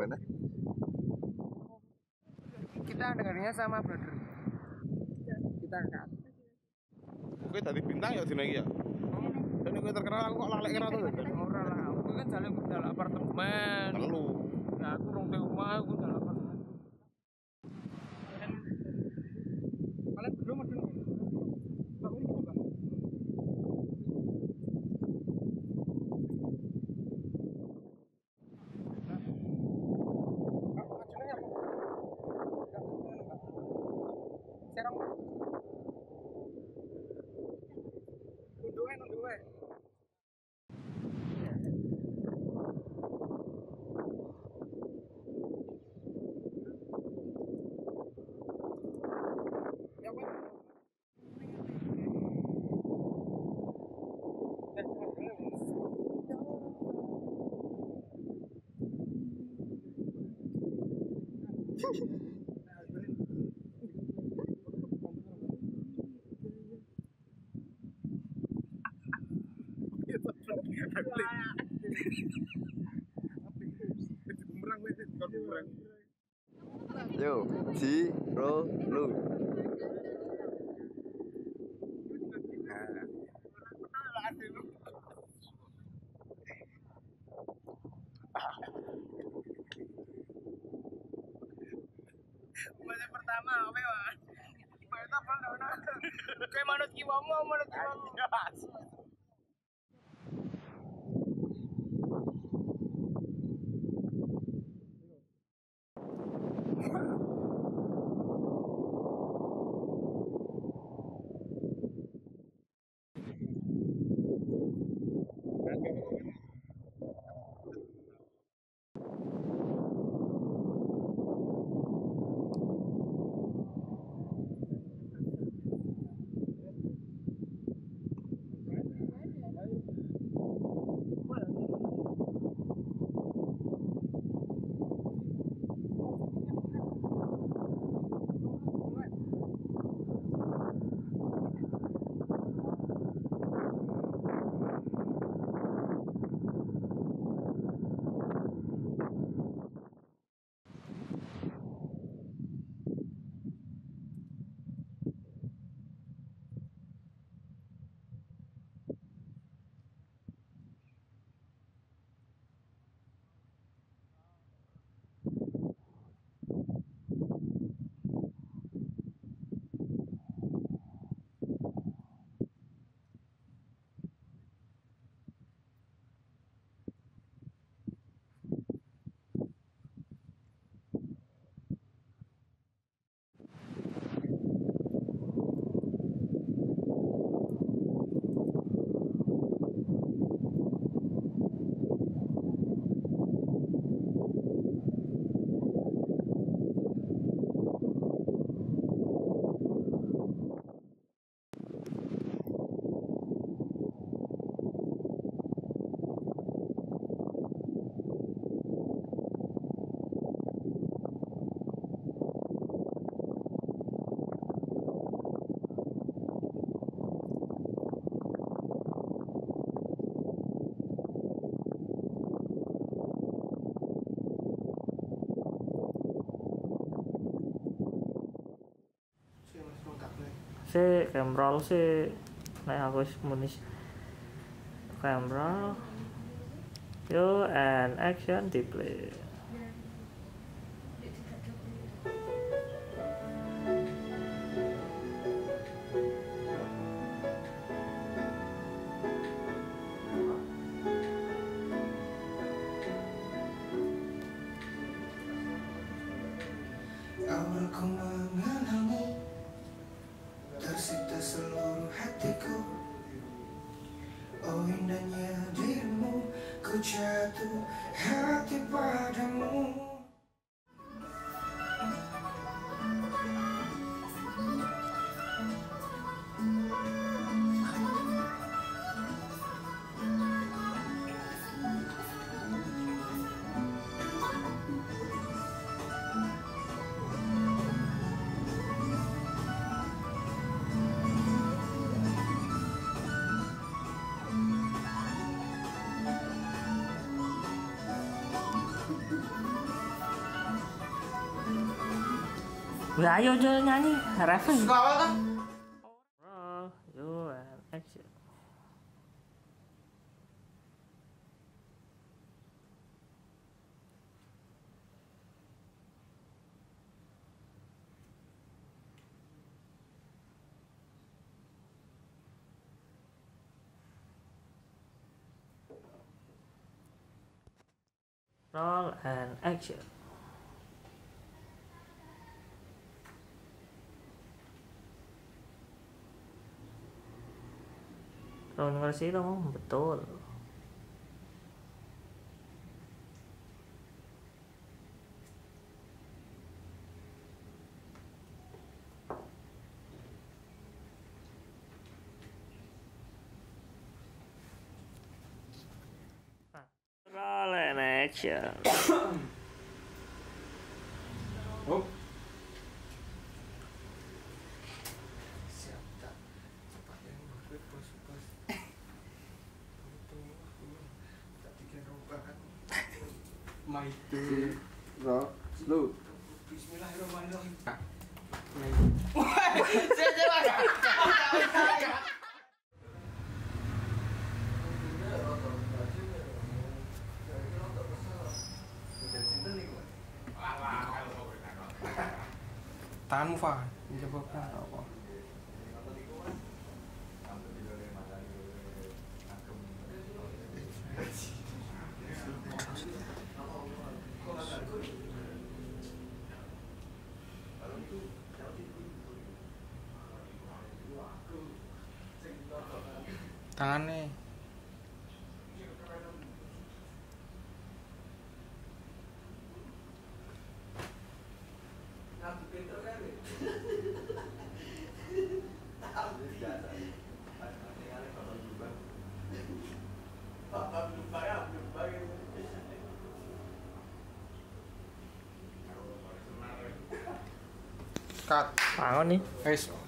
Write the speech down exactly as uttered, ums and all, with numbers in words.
gimana? Kita dengarnya sama brother. Kita kan. Gue tadi bintang ya sini ya. Dan gue terkenal aku kok lalek kira tuh. Ora lah, aku kan jalan dalam apartemen. Telu. Nah, aku rong te omah aku dalam apartemen. Kalian belum ada nih. Bang ini kita bang. Serang. Nunduke nunduke. Ya wes. Yo, Ji, Ro, Lu. Masa pertama apa ya? Masa pertama. Kayak manut kiwamu, manut kiwamu. Si camera sih nek aku wis muni camera yo and action display. Awal ku mengenalmu, tersita seluruh hatiku. Oh indahnya dirimu, ku jatuh hati padamu. Wah, ayo aja nyanyi, refeng. Suka awal kan? Roll, yo, and action. Roll and action. Tahun ngersi dong, betul. Roll and action. Oh. Siap tak? Cepat yang berkut bos bos. Tak bikin robakan. My two. Rock. Slow. Bismillahirrahmanirrahim. Saya jalan. Tahanmu Fa, menjawabnya apa? Tangannya. Cut. Bangun nih. Guys,